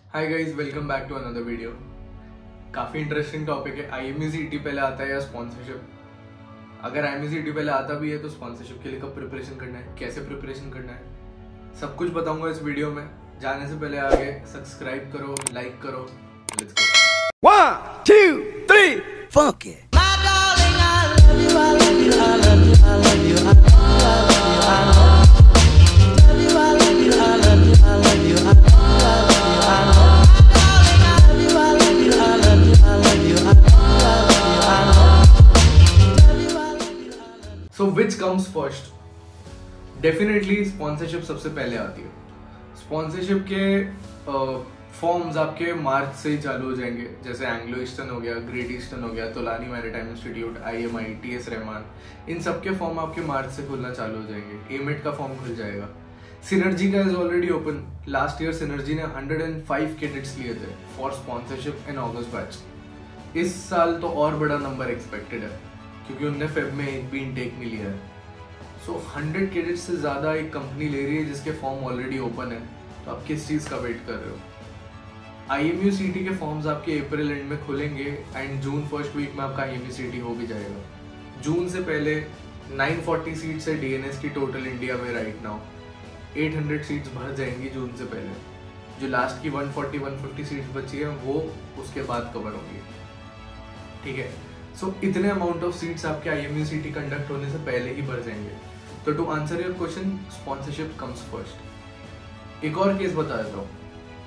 Hi guys, welcome back to another video. काफ़ी interesting topic है। IMUCET पहले आता है या स्पॉन्सरशिप? अगर IMUCET पहले आता भी है तो स्पॉन्सरशिप के लिए कब प्रिपरेशन करना है, कैसे प्रिपरेशन करना है, सब कुछ बताऊंगा इस वीडियो में। जाने से पहले आगे सब्सक्राइब करो, लाइक करो। Let's go. 1 2 3 fuck it. So which comes first? Definitely sponsorship सबसे पहले आती है। स्पॉन्सरशिप के फॉर्म्स आपके मार्च से ही चालू हो जाएंगे, जैसे एंग्लो ईस्टर्न हो गया, ग्रेट ईस्टर्न हो गया, Tolani maritime institute, IMI, TS Rahman, इन सब के फॉर्म आपके मार्च से खुलना चालू हो जाएंगे। एमेट का फॉर्म खुल जाएगा। सिनर्जी का is already open. Last year synergy ने 105 कैडेट्स लिए थे for sponsorship in August batch. इस साल तो और बड़ा नंबर एक्सपेक्टेड है क्योंकि उनने फेब में एक भी इनटेक नहीं लिया है। सो 100 कैडेट्स से ज्यादा एक कंपनी ले रही है जिसके फॉर्म ऑलरेडी ओपन है, तो आप किस चीज का वेट कर रहे हो? IMUCET के फॉर्म्स आपके अप्रैल एंड में खुलेंगे एंड जून फर्स्ट वीक में आपका IMUCET हो भी जाएगा। जून से पहले 940 सीट्स है DNS की टोटल इंडिया में राइट नाउ। 800 सीट्स भर जाएंगी जून से पहले। जो लास्ट की 140-150 सीट्स बची है वो उसके बाद कवर होंगी। ठीक है, सो इतने अमाउंट ऑफ सीट्स आपके IMUCET कंडक्ट होने से पहले ही भर जाएंगे। तो to answer your question, sponsorship comes first. एक और केस बता देता हूँ।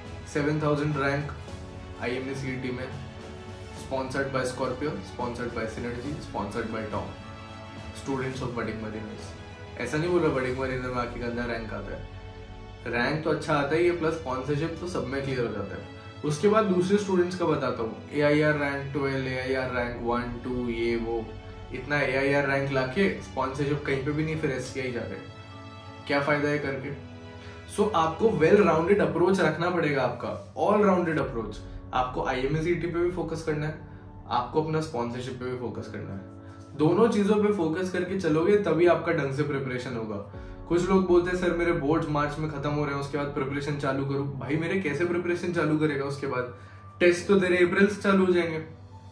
7000 रैंक IMUCET में, sponsored by Scorpio, sponsored by synergy, sponsored by Tom, students of budding mariners. ऐसा नहीं बोला बडिंग मरीनर में आके गंदा रैंक आता है। रैंक तो अच्छा आता ही है, प्लस स्पॉन्सरशिप तो सब में क्लियर हो जाता है। उसके बाद दूसरे स्टूडेंट्स का बताता हूँ। AIR रैंक 12, AIR रैंक 1, 2, ये वो, इतना AIR रैंक लाके स्पॉन्सरशिप कहीं पे भी नहीं, फिर SCI जा रहे। क्या फायदा है करके? सो आपको वेल राउंडेड अप्रोच रखना पड़ेगा। आपका ऑल राउंडेड अप्रोच। आपको IMUCET पे भी फोकस करना है, आपको अपना स्पॉन्सरशिप पे भी फोकस करना है। दोनों चीजों पे फोकस करके चलोगे तभी आपका ढंग से प्रिपरेशन होगा। कुछ लोग बोलते हैं सर मेरे बोर्ड्स मार्च में खत्म हो रहे हैं, उसके बाद प्रिपरेशन चालू करूं। भाई मेरे कैसे प्रिपरेशन चालू करेगा उसके बाद? टेस्ट तो तेरे अप्रैल से चालू हो जाएंगे।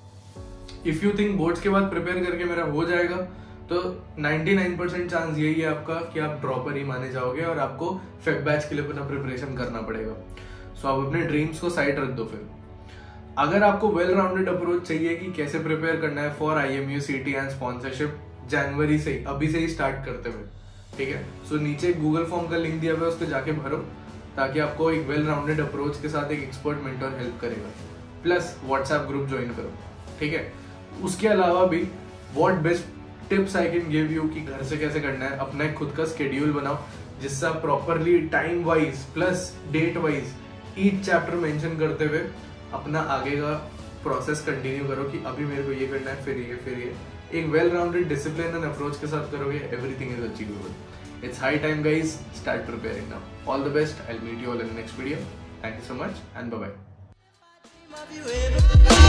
इफ यू थिंक बोर्ड्स के बाद प्रिपेयर करके मेरा हो जाएगा, तो 99% चांस यही है आपका कि आप ड्रॉपर ही माने जाओगे और आपको फेब बैच के लिए अपना प्रिपरेशन करना पड़ेगा। सो आप अपने ड्रीम्स को साइड रख दो। फिर अगर आपको वेल राउंडेड अप्रोच चाहिए कि कैसे प्रिपेयर करना है फॉर IMUCET एंड स्पॉन्सरशिप, जनवरी से ही, अभी से ही स्टार्ट करते हुए, ठीक है। सो नीचे गूगल फॉर्म का लिंक दिया हुआ है, उस पर जाके भरो ताकि आपको एक वेल राउंडेड अप्रोच के साथ एक एक्सपर्ट मेंटर हेल्प करेगा। प्लस व्हाट्सएप ग्रुप ज्वाइन करो, ठीक है। उसके अलावा भी what best tips I can give you कि घर से कैसे करना है। अपना एक खुद का स्केड्यूल बनाओ जिससे आप properly time wise plus date wise each chapter mention करते हुए अपना आगे का प्रोसेस कंटिन्यू करो कि अभी मेरे को ये करना है, फिर ये। एक well rounded discipline and approach के साथ करोगे, everything is achievable. It's high time guys, start preparing now. All the best. I'll meet you all in the next video. Thank you so much and bye bye.